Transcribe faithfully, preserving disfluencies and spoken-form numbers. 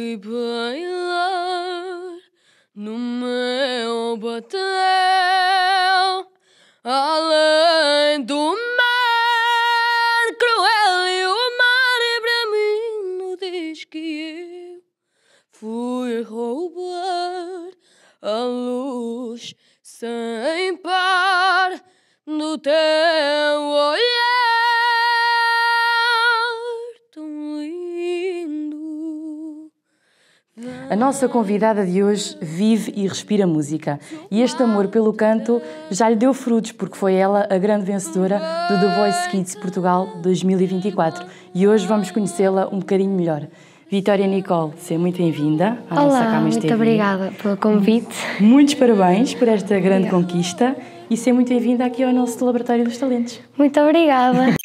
e bailar no meu batel, além do mar cruel, e o mar é para mim não diz que eu fui roubar a luz sem par do teu olhar tão lindo. A nossa convidada de hoje vive e respira música, e este amor pelo canto já lhe deu frutos, porque foi ela a grande vencedora do The Voice Kids Portugal dois mil e vinte e quatro, e hoje vamos conhecê-la um bocadinho melhor. Vitória Nicole, seja muito bem-vinda à nossa Olá, Camas muito T V. obrigada pelo convite. Muitos parabéns por esta grande Obrigada. conquista e seja muito bem-vinda aqui ao nosso Laboratório dos Talentos. Muito obrigada.